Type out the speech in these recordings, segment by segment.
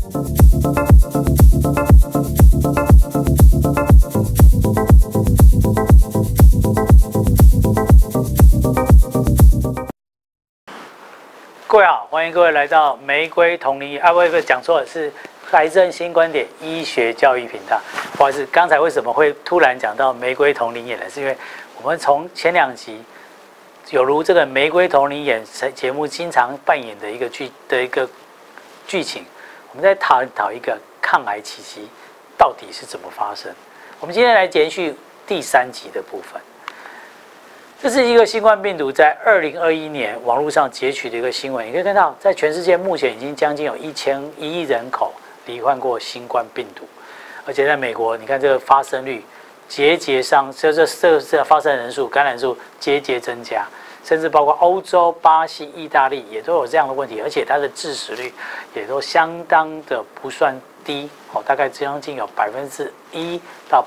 各位好，欢迎各位来到玫瑰同龄眼不讲错了，是癌症新观点医学教育频道。不好意思，刚才为什么会突然讲到玫瑰同龄眼呢？是因为我们从前2集有如这个玫瑰同龄眼节目经常扮演的一个剧情，我们在讨一个抗癌奇迹到底是怎么发生。我们今天来延续第3集的部分。这是一个新冠病毒在2021年网络上截取的一个新闻，你可以看到，在全世界目前已经将近有1亿人口罹患过新冠病毒，而且在美国，你看这个发生率节上，这发生人数、感染数节增加，甚至包括欧洲、巴西、意大利也都有这样的问题，而且它的致死率也都相当的不算低，大概将近有1%到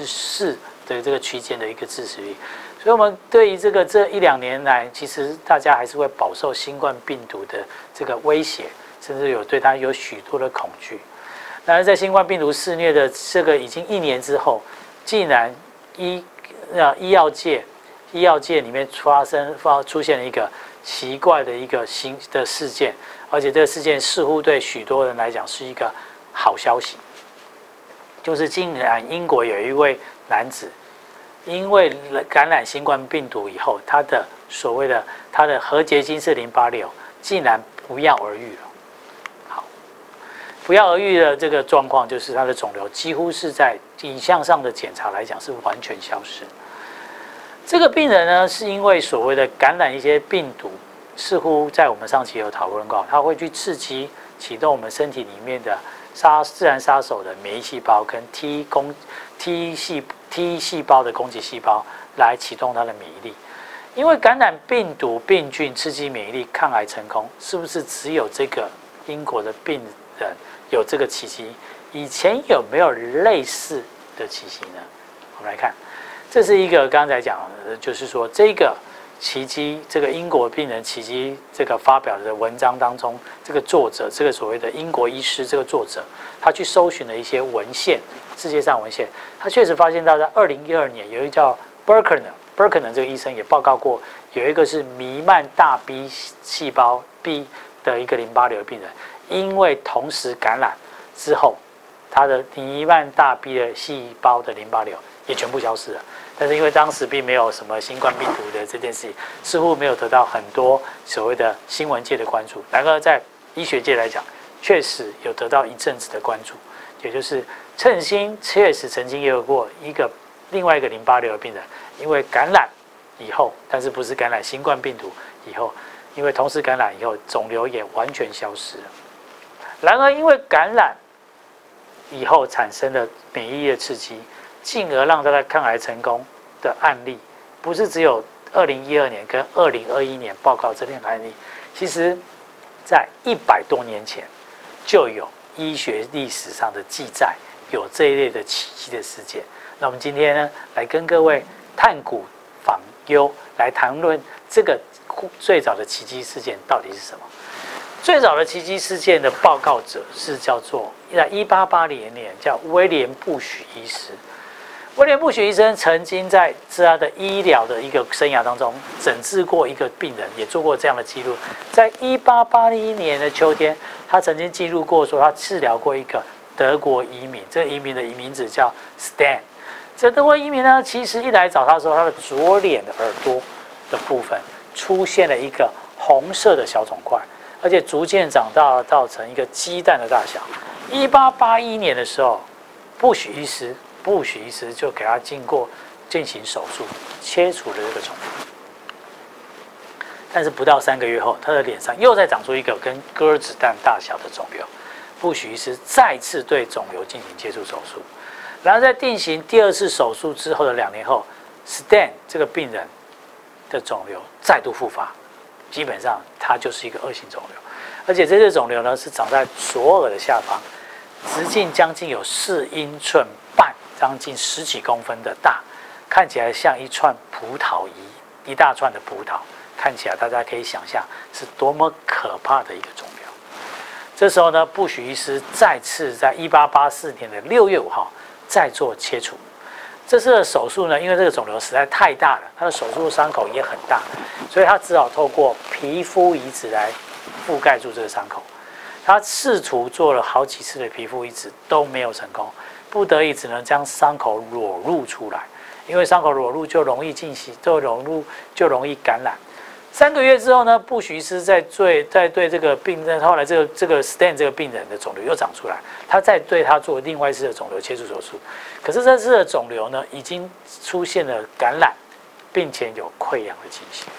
4%的这个区间的一个致死率。所以，我们对于这1-2年来，其实大家还是会饱受新冠病毒的这个威胁，甚至对它有许多的恐惧。然而，在新冠病毒肆虐的这个已经1年之后，竟然医药界里面出现了一个奇怪的一个新的事件，而且这个事件似乎对许多人来讲是一个好消息，就是竟然英国有一位男子。因为感染新冠病毒以后，他的核结晶是086，竟然不药而愈了。好，不药而愈的这个状况，就是他的肿瘤几乎是在影像上的检查来讲是完全消失。这个病人呢，是因为所谓的感染一些病毒，似乎在我们上期有讨论过，它会去刺激启动我们身体里面的自然杀手的免疫细胞跟 T 细胞的攻击细胞来启动它的免疫力。因为感染病毒病菌刺激免疫力抗癌成功，是不是只有这个英国的病人有这个奇迹？以前有没有类似的奇迹呢？我们来看，这是一个刚才讲的，就是说这个奇迹，这个英国病人奇迹这个发表的文章当中，这个作者，这个所谓的英国医师，这个作者，他去搜寻了一些文献，世界上文献，他确实发现到在2012年，有一个叫 Burkener 这个医生也报告过，有一个是弥漫大 B 细胞 B 的一个086病人，因为同时感染之后，他的弥漫大 B 的细胞的086也全部消失了。但是因为当时并没有什么新冠病毒的这件事情，似乎没有得到很多所谓的新闻界的关注。然而在医学界来讲，确实有得到一阵子的关注，也就是称心确实曾经也有过另外一个086的病人，因为感染以后，但是不是感染新冠病毒以后，因为同时感染以后，肿瘤也完全消失了。然而因为感染以后产生的免疫力的刺激，进而让他的抗癌成功的案例，不是只有2012年跟2021年报告这两个案例，其实在100多年前就有医学历史上的记载，有这一类的奇迹的事件。那我们今天呢，来跟各位探古访幽，来谈论这个最早的奇迹事件到底是什么。最早的奇迹事件的报告者是叫做在1880年叫威廉布许医师。威廉布许医生曾经在他的医疗的一个生涯当中诊治过一个病人，也做过这样的记录。在1881年的秋天，他曾经记录过说他治疗过一个德国移民，这个移民的名字叫 Stan。这德国移民呢，其实一来找他的时候，他的左脸的耳朵的部分出现了一个红色的小肿块，而且逐渐长大到成一个鸡蛋的大小。1881年的时候，布许医师就给他进行手术，切除了这个肿瘤。但是不到3个月后，他的脸上又再长出一个跟鸽子蛋大小的肿瘤。布许医师再次对肿瘤进行切除手术。然后在进行第2次手术之后的2年后 ，Stan 这个病人的肿瘤再度复发，基本上它就是一个恶性肿瘤，而且这些肿瘤呢是长在左耳的下方，直径将近有4英寸半，将近10几公分的大，看起来像一串葡萄一大串的葡萄，看起来大家可以想象是多么可怕的一个肿瘤。 这时候呢，布许医师再次在1884年的6月5号再做切除。这次的手术呢，因为这个肿瘤实在太大了，他的手术伤口也很大，所以他只好透过皮肤移植来覆盖住这个伤口。他试图做了好几次的皮肤移植都没有成功，不得已只能将伤口裸露出来，因为伤口裸露就容易进行，就容易感染。3个月之后呢，布许医师在对这个病人，后来这个 Stan 这个病人的肿瘤又长出来，他再对他做另外一次的肿瘤切除手术。可是这次的肿瘤呢，已经出现了感染，并且有溃疡的情形。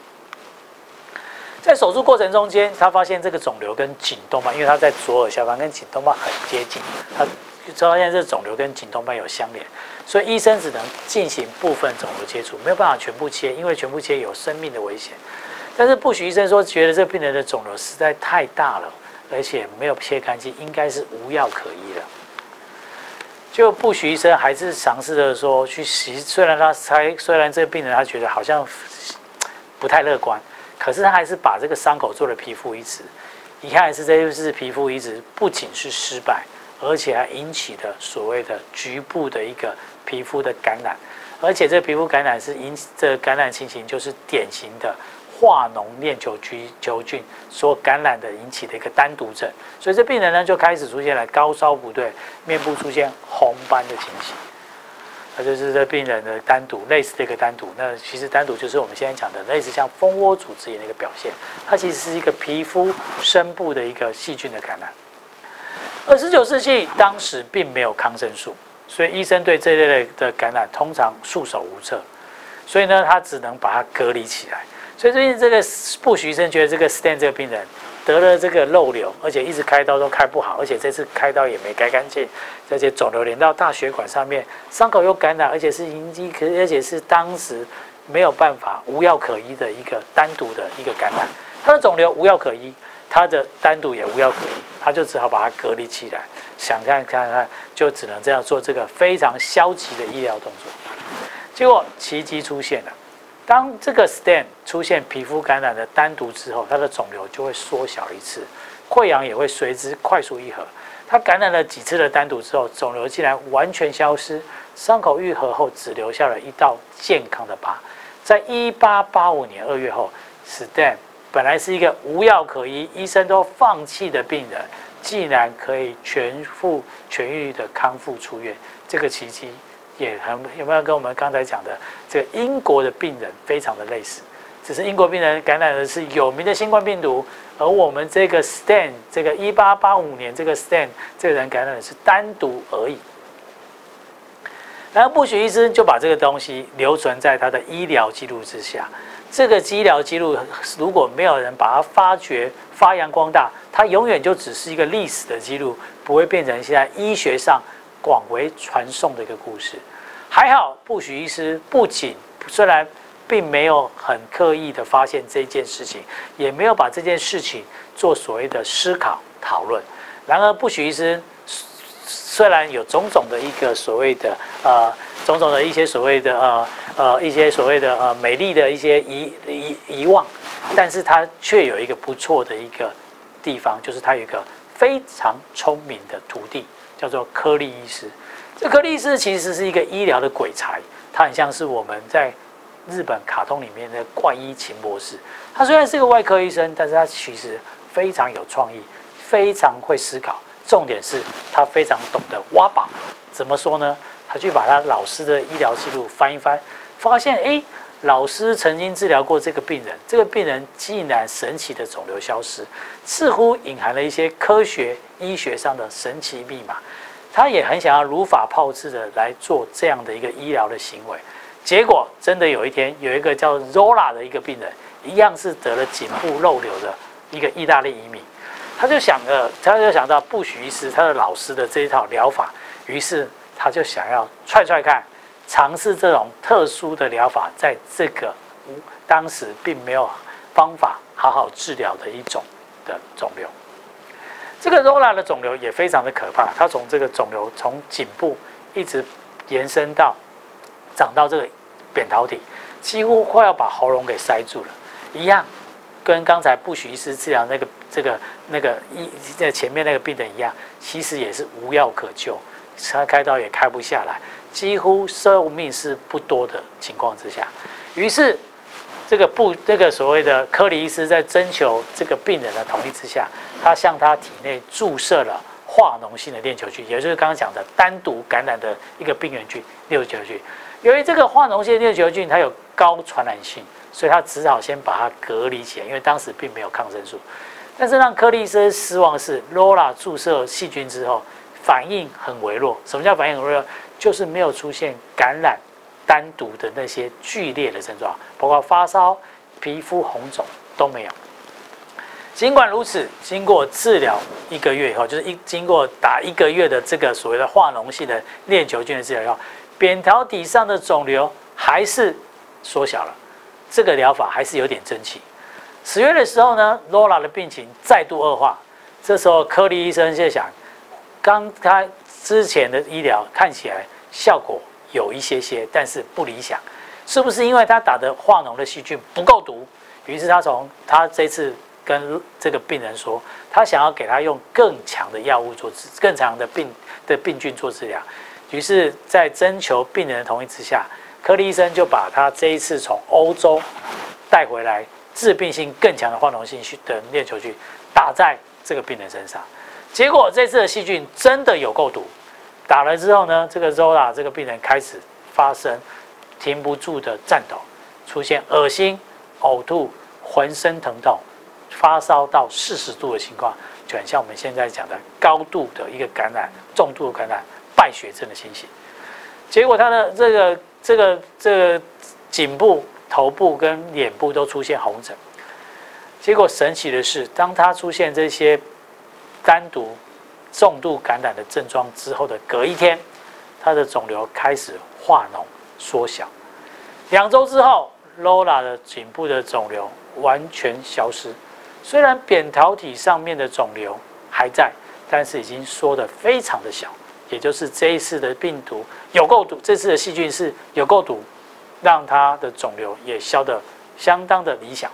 在手术过程中间，他发现这个肿瘤跟颈动脉，因为他在左耳下方跟颈动脉很接近，他发现这肿瘤跟颈动脉有相连，所以医生只能进行部分肿瘤切除，没有办法全部切，因为全部切有生命的危险。但是布许医生说，觉得这病人的肿瘤实在太大了，而且没有切干净，应该是无药可医了。就布许医生还是尝试着说去虽然这个病人他觉得好像不太乐观，可是他还是把这个伤口做了皮肤移植。遗憾的是，这次皮肤移植不仅是失败，而且还引起了所谓的局部的一个皮肤的感染，而且这个皮肤感染这感染情形就是典型的化脓链球菌所感染的引起的一个单独症，所以这病人呢就开始出现了高烧不对，面部出现红斑的情形。那就是这病人的单独，类似的一个单独。那其实单独就是我们现在讲的类似像蜂窝组织炎的一个表现，它其实是一个皮肤深部的一个细菌的感染。而19世纪当时并没有抗生素，所以医生对这类的感染通常束手无策，所以呢，他只能把它隔离起来。所以最近这个布许医生觉得这个 Stan 这个病人得了这个肉瘤，而且一直开刀都开不好，而且这次开刀也没开干净，而且肿瘤连到大血管上面，伤口又感染，而且是当时没有办法无药可医的一个单独的一个感染。他的肿瘤无药可医，他的单独也无药可医，他就只好把它隔离起来。想看，就只能这样做这个非常消极的医疗动作。结果奇迹出现了。当这个 Stan 出现皮肤感染的单独之后，它的肿瘤就会缩小一次，溃疡也会随之快速愈合。它感染了几次的单独之后，肿瘤竟然完全消失，伤口愈合后只留下了一道健康的疤。在1885年2月后 ，Stan 本来是一个无药可医、医生都放弃的病人，竟然可以全愈的康复出院，这个奇迹。有没有跟我们刚才讲的这个英国的病人非常的类似？只是英国病人感染的是有名的新冠病毒，而我们这个 Stan 这个1885年这个 Stan 这个人感染的是单独而已。然后布许医生就把这个东西留存在他的医疗记录之下。这个医疗记录如果没有人把它发掘、发扬光大，它永远就只是一个历史的记录，不会变成现在医学上广为传颂的一个故事。还好，布许医师不仅虽然并没有很刻意的发现这件事情，也没有把这件事情做所谓的思考讨论。然而，布许医师虽然有种种的一个所谓的种种的一些所谓的美丽的一些遗忘，但是他却有一个不错的一个地方，就是他有一个非常聪明的徒弟，叫做柯利医师。这柯利医师其实是一个医疗的鬼才，他很像是我们在日本卡通里面的怪医秦博士。他虽然是个外科医生，但是他其实非常有创意，非常会思考。重点是他非常懂得挖宝。怎么说呢？他去把他老师的医疗记录翻一翻，发现老师曾经治疗过这个病人，这个病人竟然神奇的肿瘤消失，似乎隐含了一些科学医学上的神奇密码。他也很想要如法炮制的来做这样的一个医疗的行为，结果真的有一天，有一个叫 Zola 的一个病人，一样是得了颈部肉瘤的一个意大利移民，他就想到布许医师他的老师的这一套疗法，于是他就想要踹看，尝试这种特殊的疗法，在这个当时并没有方法好好治疗的一种的肿瘤。这个 Zola 的肿瘤也非常的可怕，它从这个肿瘤从颈部一直延伸到长到这个扁桃体，几乎快要把喉咙给塞住了，一样跟刚才布许医师治疗那个在前面那个病人一样，其实也是无药可救，他开刀也开不下来，几乎寿命是不多的情况之下，于是这个所谓的柯里医师在征求这个病人的同意之下，他向他体内注射了化脓性的链球菌，也就是刚刚讲的单独感染的一个病原菌链球菌。由于这个化脓性链球菌它有高传染性，所以他只好先把它隔离起来，因为当时并没有抗生素。但是让柯里医生失望的是 ，Laura 注射细菌之后反应很微弱。什么叫反应很微弱？就是没有出现感染单独的那些剧烈的症状，包括发烧、皮肤红肿都没有。尽管如此，经过治疗1个月以后，就是经过打1个月的这个所谓的化脓性的链球菌的治疗以后，扁桃体上的肿瘤还是缩小了。这个疗法还是有点争气。10月的时候呢 ，Laura 的病情再度恶化。这时候柯里医生就想，他之前的医疗看起来效果有一些，但是不理想，是不是因为他打的化脓的细菌不够毒？于是他这次跟这个病人说，他想要给他用更强的药物更强的病菌做治疗。于是，在征求病人的同意之下，柯里医生就把他这一次从欧洲带回来致病性更强的化脓性的链球菌打在这个病人身上。结果这次的细菌真的有够毒，打了之后呢，这个 Zola 这个病人开始发生停不住的颤抖，出现恶心、呕吐、浑身疼痛、发烧到40度的情况，就很像我们现在讲的高度的一个感染、重度的感染、败血症的情形。结果他的这个颈部、头部跟脸部都出现红疹。结果神奇的是，当他出现这些单独重度感染的症状之后的隔一天，他的肿瘤开始化脓缩小。2周之后 ，Laura 的颈部的肿瘤完全消失。虽然扁桃体上面的肿瘤还在，但是已经缩得非常的小，也就是这一次的病毒有够毒，这次的细菌是有够毒，让他的肿瘤也消得相当的理想。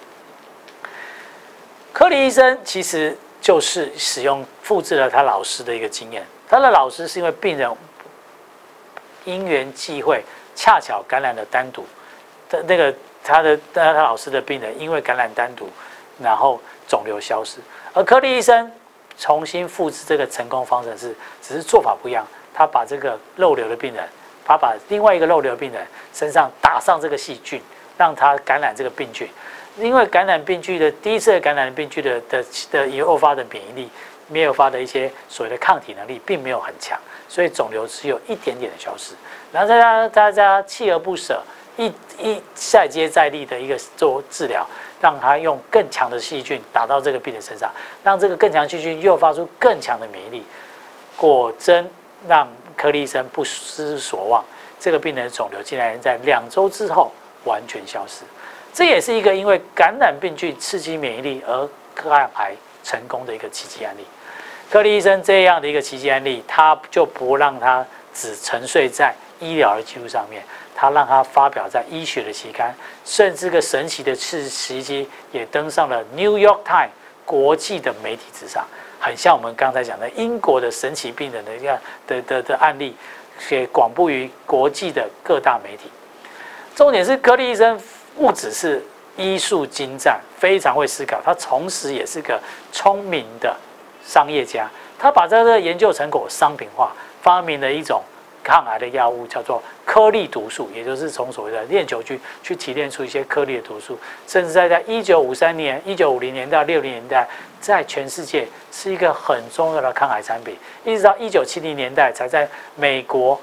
柯里医生其实就是复制了他老师的一个经验，他的老师是因为病人因缘际会，恰巧感染了单独的他老师的病人因为感染单独，然后肿瘤消失。而柯里医生重新复制这个成功方程式，只是做法不一样。他把这个肉瘤的病人，他把另外一个肉瘤病人身上打上这个细菌，让他感染这个病菌。因为感染病菌的第一次感染病菌的诱发的免疫力，没有发的一些所谓的抗体能力并没有很强，所以肿瘤只有一点点的消失。然后大家锲而不舍，一再接再厉的一个做治疗，让他用更强的细菌打到这个病人身上，让这个更强细菌诱发出更强的免疫力。果真让柯里医生不失所望，这个病人的肿瘤竟然在2周之后完全消失。这也是一个因为感染病菌刺激免疫力而抗癌成功的一个奇迹案例。柯里医生这样的一个奇迹案例，他就不让他只沉睡在医疗的记录上面，他让他发表在医学的期刊，甚至这个神奇的奇迹也登上了 New York Times 国际的媒体之上，很像我们刚才讲的英国的神奇病人的一个的案例，也广布于国际的各大媒体。重点是柯里医生不只是医术精湛，非常会思考，他同时也是个聪明的商业家。他把这个研究成果商品化，发明了一种抗癌的药物，叫做颗粒毒素，也就是从所谓的链球菌去提炼出一些颗粒的毒素，甚至在1953年、1950年到60年代，在全世界是一个很重要的抗癌产品，一直到1970年代才在美国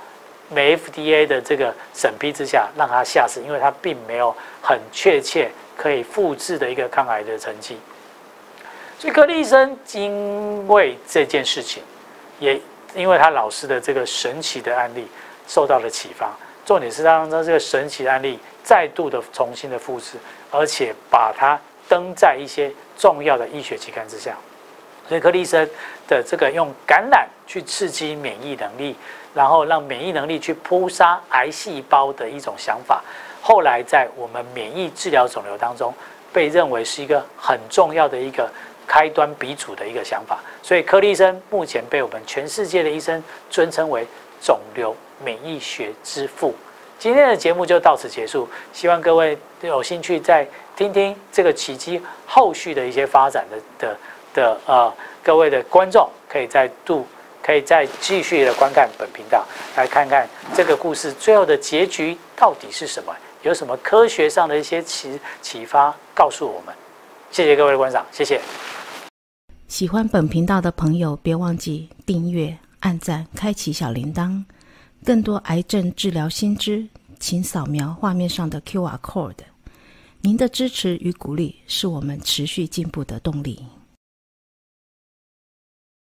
FDA 的这个审批之下让它下市，因为它并没有很确切可以复制的一个抗癌的成绩。所以柯里医生因为这件事情，也因为他老师的这个神奇的案例受到了启发。重点是让这个神奇的案例再度的重新的复制，而且把它登在一些重要的医学期刊之下。所以柯里医生的这个用感染去刺激免疫能力，然后让免疫能力去扑杀癌细胞的一种想法，后来在我们免疫治疗肿瘤当中被认为是一个很重要的一个开端鼻祖的一个想法。所以柯立生目前被我们全世界的医生尊称为肿瘤免疫学之父。今天的节目就到此结束，希望各位有兴趣再听听这个奇迹后续的一些发展各位的观众可以再继续的观看本频道，来看看这个故事最后的结局到底是什么，有什么科学上的一些启发告诉我们。谢谢各位的观赏，谢谢。 喜欢本频道的朋友，别忘记订阅、按赞、开启小铃铛。更多癌症治疗新知，请扫描画面上的 QR Code。您的支持与鼓励是我们持续进步的动力。